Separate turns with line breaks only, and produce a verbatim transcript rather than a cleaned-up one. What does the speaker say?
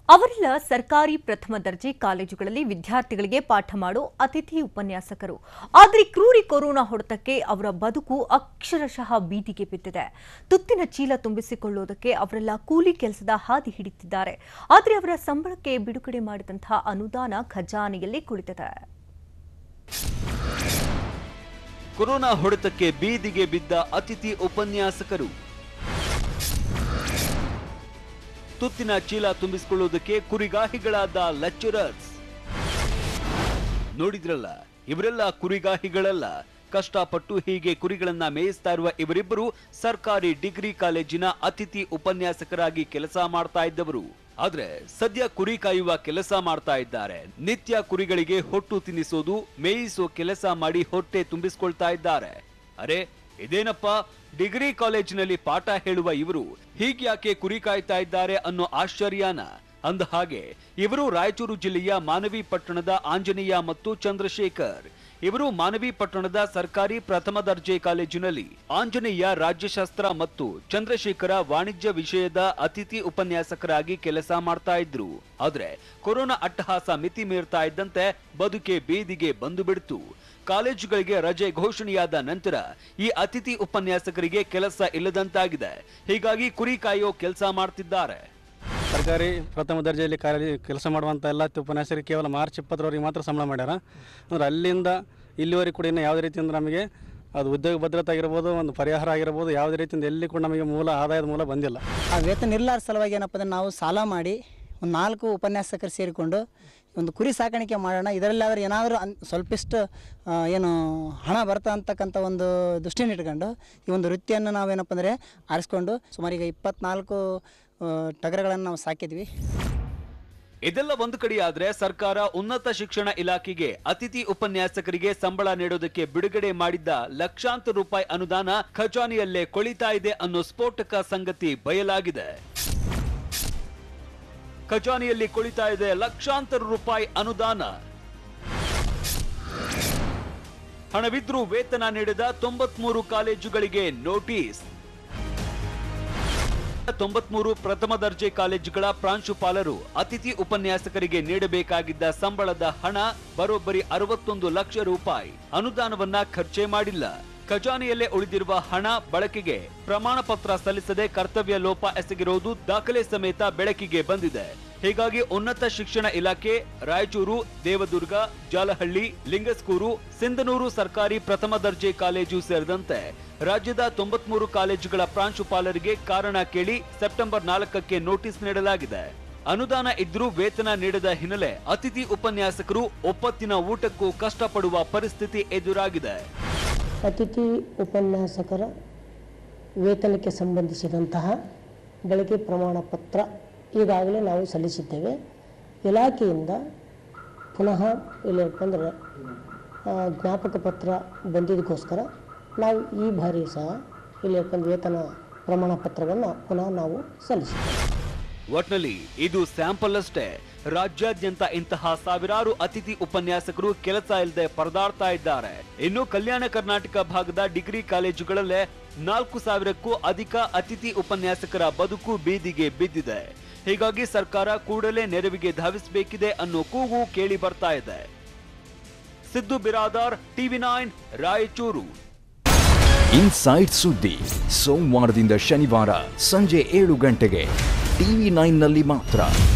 ಅವರೆಲ್ಲ ಸರ್ಕಾರಿ ಪ್ರಥಮ ದರ್ಜೆ ಕಾಲೇಜುಗಳಲ್ಲಿ ವಿದ್ಯಾರ್ಥಿಗಳಿಗೆ ಪಾಠ ಮಾಡೋ ಅತಿಥಿ ಉಪನ್ಯಾಸಕರು. ಆದರೆ ಕ್ರೂರಿ ಕೊರೋನಾ ಹೊಡೆತಕ್ಕೆ ಅವರ ಬದುಕು ಅಕ್ಷರಶಃ ಬೀದಿಗೆ ಬಿದ್ದಿದೆ. ತುತ್ತಿನ ಚೀಲ ತುಂಬಿಸಿಕೊಳ್ಳುವುದಕ್ಕೆ ಅವರೆಲ್ಲ ಕೂಲಿ ಕೆಲಸದ ಹಾದಿ ಹಿಡಿತಿದ್ದಾರೆ. ಆದರೆ ಅವರ ಸಂಬಳಕ್ಕೆ ಬಿಡುಗಡೆ ಮಾಡಿದಂತಹ ಅನುದಾನ ಖಜಾನೆಯಲ್ಲಿ ಕುಳಿತಿದೆ.
ಕೊರೋನಾ ಹೊಡೆತಕ್ಕೆ ಬೀದಿಗೆ ಬಿದ್ದ ಅತಿಥಿ ಉಪನ್ಯಾಸಕರು. ತುತ್ತಿನ ಚೀಲ ತುಂಬಿಸಿಕೊಳ್ಳುವುದಕ್ಕೆ ಕುರಿಗಾಹಿಗಳಾದ ಲೆಕ್ಚರರ್ಸ್. ನೋಡಿದ್ರಲ್ಲ, ಇವರೆಲ್ಲ ಕುರಿಗಾಹಿಗಳಲ್ಲ. ಕಷ್ಟಪಟ್ಟು ಹೀಗೆ ಕುರಿಗಳನ್ನ ಮೇಯಿಸ್ತಾ ಇರುವ ಇವರಿಬ್ಬರು ಸರ್ಕಾರಿ ಡಿಗ್ರಿ ಕಾಲೇಜಿನ ಅತಿಥಿ ಉಪನ್ಯಾಸಕರಾಗಿ ಕೆಲಸ ಮಾಡ್ತಾ ಇದ್ದವರು. ಆದ್ರೆ ಸದ್ಯ ಕುರಿ ಕಾಯುವ ಕೆಲಸ ಮಾಡ್ತಾ ಇದ್ದಾರೆ. ನಿತ್ಯ ಕುರಿಗಳಿಗೆ ಹೊಟ್ಟು ತಿನ್ನಿಸೋದು, ಮೇಯಿಸೋ ಕೆಲಸ ಮಾಡಿ ಹೊಟ್ಟೆ ತುಂಬಿಸ್ಕೊಳ್ತಾ ಇದ್ದಾರೆ. ಅರೆ ಇದೇನಪ್ಪ, ಡಿಗ್ರಿ ಕಾಲೇಜಿನಲ್ಲಿ ಪಾಠ ಹೇಳುವ ಇವರು ಹೀಗ್ಯಾಕೆ ಕುರಿ ಕಾಯ್ತಾ ಇದ್ದಾರೆ ಅನ್ನೋ ಆಶ್ಚರ್ಯನ. ಅಂದ ಹಾಗೆ ಇವರು ರಾಯಚೂರು ಜಿಲ್ಲೆಯ ಮಾನವಿ ಪಟ್ಟಣದ ಆಂಜನೇಯ ಮತ್ತು ಚಂದ್ರಶೇಖರ್. ಇವರು ಮಾನವಿ ಪಟ್ಟಣದ ಸರ್ಕಾರಿ ಪ್ರಥಮ ದರ್ಜೆ ಕಾಲೇಜಿನಲ್ಲಿ ಆಂಜನೇಯ ರಾಜ್ಯಶಾಸ್ತ್ರ ಮತ್ತು ಚಂದ್ರಶೇಖರ ವಾಣಿಜ್ಯ ವಿಷಯದ ಅತಿಥಿ ಉಪನ್ಯಾಸಕರಾಗಿ ಕೆಲಸ ಮಾಡ್ತಾ ಇದ್ರು. ಆದ್ರೆ ಕೊರೋನಾ ಅಟ್ಟಹಾಸ ಮಿತಿ ಮೀರ್ತಾ ಇದ್ದಂತೆ ಬದುಕೆ ಬೀದಿಗೆ ಬಂದು ಬಿಡ್ತು. ಕಾಲೇಜುಗಳಿಗೆ ರಜೆ ಘೋಷಣೆಯಾದ ನಂತರ ಈ ಅತಿಥಿ ಉಪನ್ಯಾಸಕರಿಗೆ ಕೆಲಸ ಇಲ್ಲದಂತಾಗಿದೆ. ಹೀಗಾಗಿ ಕುರಿ ಕಾಯೋ ಕೆಲಸ ಮಾಡ್ತಿದ್ದಾರೆ.
ಸರ್ಕಾರಿ ಪ್ರಥಮ ದರ್ಜೆಯಲ್ಲಿ ಕಾರ್ಯ ಕೆಲಸ ಮಾಡುವಂಥ ಎಲ್ಲ ಉಪನ್ಯಾಸಕರಿಗೆ ಕೇವಲ ಮಾರ್ಚ್ ಇಪ್ಪತ್ತರವರೆಗೆ ಮಾತ್ರ ಸಂಬಳ ಮಾಡ್ಯಾರ. ಅಂದ್ರೆ ಅಲ್ಲಿಂದ ಇಲ್ಲಿವರೆಗೆ ಕೂಡ ಇನ್ನು ಯಾವುದೇ ರೀತಿಯಿಂದ ನಮಗೆ ಅದು ಉದ್ಯೋಗ ಭದ್ರತೆ ಆಗಿರ್ಬೋದು, ಒಂದು ಪರಿಹಾರ ಆಗಿರ್ಬೋದು, ಯಾವುದೇ ರೀತಿಯಿಂದ ಎಲ್ಲಿ ಕೂಡ ನಮಗೆ ಮೂಲ ಆದಾಯದ ಮೂಲ ಬಂದಿಲ್ಲ.
ಆ ವೇತನ ಇರ್ಲಾರ ಸಲುವಾಗಿ ಏನಪ್ಪ ಅಂದರೆ ನಾವು ಸಾಲ ಮಾಡಿ ಒಂದು ನಾಲ್ಕು ಉಪನ್ಯಾಸಕರು ಸೇರಿಕೊಂಡು ಒಂದು ಕುರಿ ಸಾಕಾಣಿಕೆ ಮಾಡೋಣ. ಇದರಲ್ಲಾದರೂ ಏನಾದರೂ ಅನ್ ಸ್ವಲ್ಪಿಷ್ಟು ಏನು ಹಣ ಬರ್ತಾ ಅಂತಕ್ಕಂಥ ಒಂದು ದೃಷ್ಟಿನ ಇಟ್ಕೊಂಡು ಈ ಒಂದು ವೃತ್ತಿಯನ್ನು ನಾವೇನಪ್ಪ ಅಂದರೆ ಆರಿಸ್ಕೊಂಡು ಸುಮಾರು ಈಗ ಇಪ್ಪತ್ನಾಲ್ಕು ಟಗರುಗಳನ್ನು ನಾವು ಸಾಕಿದ್ವಿ.
ಇದೆಲ್ಲ ಒಂದು ಕಡೆಯಾದ್ರೆ ಸರ್ಕಾರ ಉನ್ನತ ಶಿಕ್ಷಣ ಇಲಾಖೆಗೆ ಅತಿಥಿ ಉಪನ್ಯಾಸಕರಿಗೆ ಸಂಬಳ ನೀಡೋದಕ್ಕೆ ಬಿಡುಗಡೆ ಮಾಡಿದ್ದ ಲಕ್ಷಾಂತರ ರೂಪಾಯಿ ಅನುದಾನ ಖಜಾನೆಯಲ್ಲೇ ಕೊಳಿತಾ ಇದೆ ಅನ್ನೋ ಸ್ಫೋಟಕ ಸಂಗತಿ ಬಯಲಾಗಿದೆ. ಖಜಾನೆಯಲ್ಲಿ ಕೊಳಿತಾ ಇದೆ ಲಕ್ಷಾಂತರ ರೂಪಾಯಿ ಅನುದಾನ. ಹಣವಿದ್ರೂ ವೇತನ ನೀಡಿದ ತೊಂಬತ್ಮೂರು ಕಾಲೇಜುಗಳಿಗೆ ನೋಟಿಸ್. ತೊಂಬತ್ಮೂರು ಪ್ರಥಮ ದರ್ಜೆ ಕಾಲೇಜುಗಳ ಪ್ರಾಂಶುಪಾಲರು ಅತಿಥಿ ಉಪನ್ಯಾಸಕರಿಗೆ ನೀಡಬೇಕಾಗಿದ್ದ ಸಂಬಳದ ಹಣ ಬರೋಬ್ಬರಿ ಅರವತ್ತೊಂದು ಲಕ್ಷ ರೂಪಾಯಿ ಅನುದಾನವನ್ನ ಖರ್ಚೆ ಮಾಡಿಲ್ಲ. ಖಜಾನೆಯಲ್ಲೇ ಉಳಿದಿರುವ ಹಣ ಬಳಕೆಗೆ ಪ್ರಮಾಣ ಪತ್ರ ಸಲ್ಲಿಸದೆ ಕರ್ತವ್ಯ ಲೋಪ ಎಸಗಿರುವುದು ದಾಖಲೆ ಸಮೇತ ಬೆಳಕಿಗೆ ಬಂದಿದೆ. ಹೀಗಾಗಿ ಉನ್ನತ ಶಿಕ್ಷಣ ಇಲಾಖೆ ರಾಯಚೂರು, ದೇವದುರ್ಗ, ಜಾಲಹಳ್ಳಿ, ಲಿಂಗಸ್ಕೂರು, ಸಿಂಧನೂರು ಸರ್ಕಾರಿ ಪ್ರಥಮ ದರ್ಜೆ ಕಾಲೇಜು ಸೇರಿದಂತೆ ರಾಜ್ಯದ ತೊಂಬತ್ಮೂರು ಕಾಲೇಜುಗಳ ಪ್ರಾಂಶುಪಾಲರಿಗೆ ಕಾರಣ ಕೇಳಿ ಸೆಪ್ಟೆಂಬರ್ ನಾಲ್ಕಕ್ಕೆ ನೋಟಿಸ್ ನೀಡಲಾಗಿದೆ. ಅನುದಾನ ಇದ್ರೂ ವೇತನ ನೀಡದ ಹಿನ್ನೆಲೆ ಅತಿಥಿ ಉಪನ್ಯಾಸಕರು ಒಪ್ಪತ್ತಿನ ಊಟಕ್ಕೂ ಕಷ್ಟಪಡುವ ಪರಿಸ್ಥಿತಿ ಎದುರಾಗಿದೆ.
ಅತಿಥಿ ಉಪನ್ಯಾಸಕರ ವೇತನಕ್ಕೆ ಸಂಬಂಧಿಸಿದಂತಹ ಬಳಕೆ ಪ್ರಮಾಣ ಪತ್ರ ಈಗಾಗಲೇ ನಾವು ಸಲ್ಲಿಸಿದ್ದೇವೆ. ಇಲಾಖೆಯಿಂದ ಪುನಃ ಇಲ್ಲಪ್ಪ ಅಂದರೆ ಜ್ಞಾಪಕ ಪತ್ರ ಬಂದಿದ್ದಕ್ಕೋಸ್ಕರ ನಾವು ಈ ಬಾರಿ ಸಹ ಇಲ್ಲಪ್ಪ ವೇತನ ಪ್ರಮಾಣ ಪತ್ರವನ್ನು ಪುನಃ ನಾವು ಸಲ್ಲಿಸಿದ್ದೇವೆ.
ಒಟ್ನಲ್ಲಿ ಇದು ಸ್ಯಾಂಪಲ್ ಅಷ್ಟೇ. ರಾಜ್ಯಾದ್ಯಂತ ಇಂತಹ ಸಾವಿರಾರು ಅತಿಥಿ ಉಪನ್ಯಾಸಕರು ಕೆಲಸ ಇಲ್ಲದೆ ಪರದಾಡ್ತಾ ಇದ್ದಾರೆ. ಇನ್ನು ಕಲ್ಯಾಣ ಕರ್ನಾಟಕ ಭಾಗದ ಡಿಗ್ರಿ ಕಾಲೇಜುಗಳಲ್ಲೇ ನಾಲ್ಕು ಸಾವಿರಕ್ಕೂ ಅಧಿಕ ಅತಿಥಿ ಉಪನ್ಯಾಸಕರ ಬದುಕು ಬೀದಿಗೆ ಬಿದ್ದಿದೆ. ಹೀಗಾಗಿ ಸರ್ಕಾರ ಕೂಡಲೇ ನೆರವಿಗೆ ಧಾವಿಸಬೇಕಿದೆ ಅನ್ನೋ ಕೂಗು ಕೇಳಿ ಬರ್ತಾ ಇದೆ. Siddu Biradar, TV nine, Raichur.
Inside ಸುದ್ದಿ ಸೋಮವಾರದಿಂದ ಶನಿವಾರ ಸಂಜೆ ಏಳು ಗಂಟೆಗೆ ಟಿವಿ ನೈನ್ ನಲ್ಲಿ ಮಾತ್ರ.